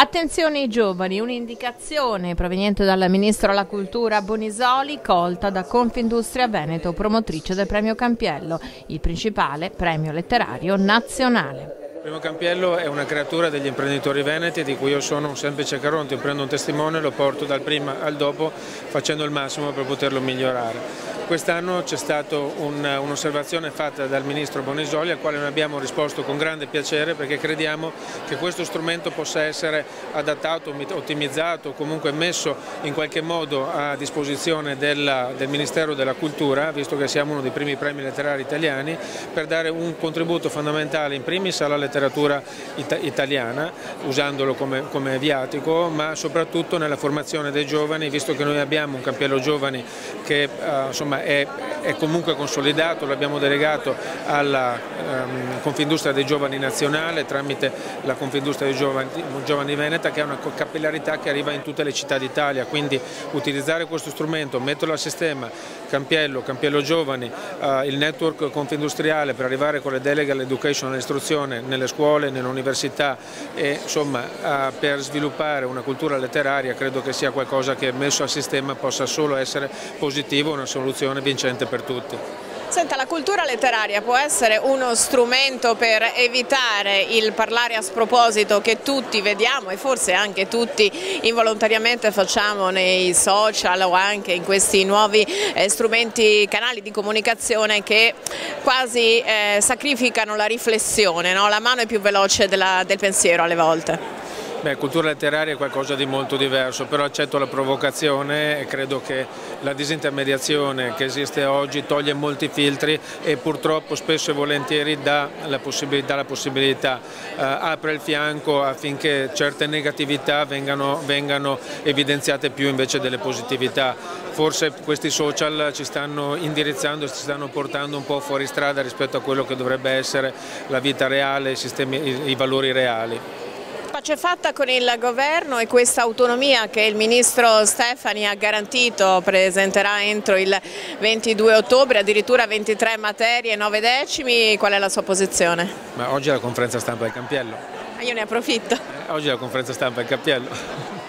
Attenzione ai giovani, un'indicazione proveniente dal Ministro alla Cultura Bonisoli, colta da Confindustria Veneto, promotrice del Premio Campiello, il principale premio letterario nazionale. Il Premio Campiello è una creatura degli imprenditori veneti di cui io sono un semplice Caronte, prendo un testimone, lo porto dal prima al dopo facendo il massimo per poterlo migliorare. Quest'anno c'è stata un'osservazione fatta dal Ministro Bonisoli al quale noi abbiamo risposto con grande piacere perché crediamo che questo strumento possa essere adattato, ottimizzato, comunque messo in qualche modo a disposizione del Ministero della Cultura, visto che siamo uno dei primi premi letterari italiani, per dare un contributo fondamentale in primis alla letteratura italiana, usandolo come viatico, ma soprattutto nella formazione dei giovani, visto che noi abbiamo un Campiello Giovani che insomma è comunque consolidato, l'abbiamo delegato alla Confindustria dei Giovani Nazionale tramite la Confindustria dei Giovani Veneta, che ha una capillarità che arriva in tutte le città d'Italia, quindi utilizzare questo strumento, metterlo a sistema, Campiello Giovani, il network confindustriale per arrivare con le deleghe all'education, all'istruzione nelle scuole, nelle università e insomma per sviluppare una cultura letteraria, credo che sia qualcosa che messo a sistema possa solo essere positivo, una soluzione vincente per tutti. Senta, la cultura letteraria può essere uno strumento per evitare il parlare a sproposito che tutti vediamo e forse anche tutti involontariamente facciamo nei social o anche in questi nuovi strumenti, canali di comunicazione che quasi sacrificano la riflessione, no? La mano è più veloce del pensiero alle volte. Beh, cultura letteraria è qualcosa di molto diverso, però accetto la provocazione e credo che la disintermediazione che esiste oggi toglie molti filtri e purtroppo spesso e volentieri dà la possibilità, apre il fianco affinché certe negatività vengano evidenziate più invece delle positività. Forse questi social ci stanno indirizzando, ci stanno portando un po' fuori strada rispetto a quello che dovrebbe essere la vita reale, i valori reali. Pace fatta con il governo e questa autonomia che il ministro Stefani ha garantito presenterà entro il 22 ottobre, addirittura 23 materie, 9 decimi, qual è la sua posizione? Ma oggi è la conferenza stampa del Campiello. Io ne approfitto. Oggi è la conferenza stampa del Campiello.